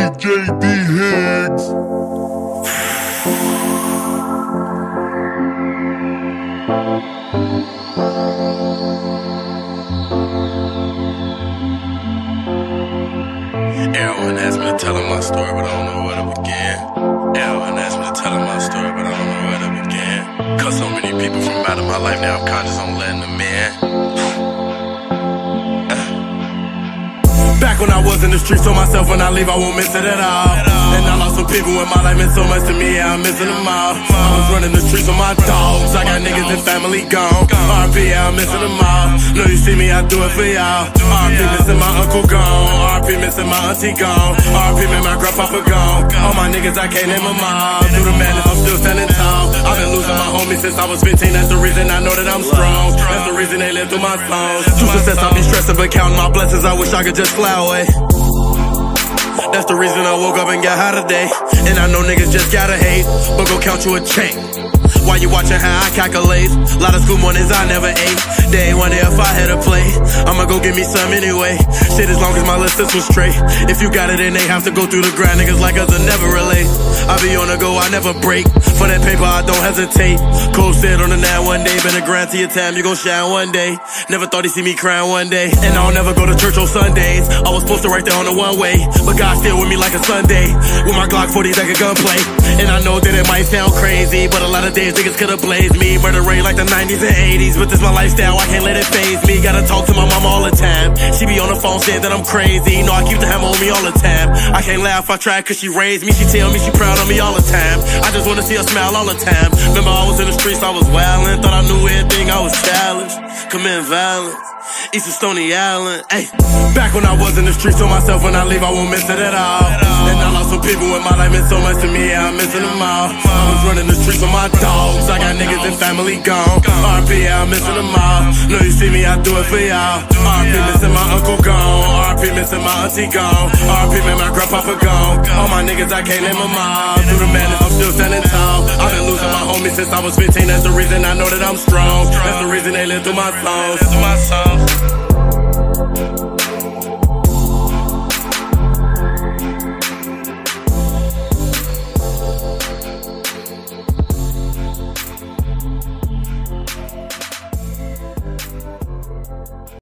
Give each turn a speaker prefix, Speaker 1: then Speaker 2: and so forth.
Speaker 1: JD Higgs.
Speaker 2: Everyone asked me to tell him my story, but I don't know where to begin. Everyone asked me to tell him my story, but I don't know where to begin. Cause so many people from out of my life now I'm conscious on letting them in. Back when I was in the streets, told myself when I leave I won't miss it at all. And I lost some people when my life meant so much to me, yeah, I'm missing them all. I was running the streets with my dogs, I got niggas and family gone. RP, yeah, I'm missing them all. Know you see me, I do it for y'all. RP missing my uncle gone, RP missing my auntie gone, RP made my grandpapa gone. All my niggas, I can't name them all. Through the madness, I'm still standing tall. I've been losing my homies since I was 15, that's the reason I know that I'm strong. That's the reason they live through my songs. Through success, I be stressing, but counting my blessings, I wish I could just fly away. That's the reason I woke up and got high today. And I know niggas just gotta hate, but go count you a check. While you watching how I calculate. Lot of school mornings I never ate. Day ain't one day if I had a play, I'ma go get me some anyway. Shit, as long as my little sis was straight. If you got it and they have to go through the grind, niggas like us will never relate. I be on the go, I never break. For that paper, I don't hesitate. Cole said on the 9 one day, been a grind to your time, you gon' shine one day. Never thought he'd see me crying one day. And I'll never go to church on Sundays. I was posted right there on the one way, but God still with me like a Sunday. With my Glock 40s like a gunplay. And I know that it might sound crazy, but a lot of days niggas could've blazed me. Murder rate like the 90s and 80s, but this my lifestyle, I can't let it faze me. Gotta talk to my mama all the time. She be on the phone saying that I'm crazy. No, I keep the hammer on me all the time. I can't laugh, I try cause she raised me. She tell me she proud of me all the time. I just wanna see her smile all the time. Remember I was in the streets, I was wildin'. Thought I knew everything, I was challenged. Committing violence, East of Stony Island. Ay. Back when I was in the streets, told myself when I leave I won't miss it at all. And I lost some people when my life meant so much to me, yeah, I'm missing them all. I was running the streets with my dogs, I got niggas and family gone. RP, yeah, I'm missing them all. Know you see me, I do it for y'all. RP missing my uncle gone, RP missing my auntie gone, RP made my grandpapa gone. All my niggas, I can't name them all. Through the madness, I'm still standing tall. I've been losing my homies since I was 15, that's the reason I know that I'm strong. That's the reason they live through my songs.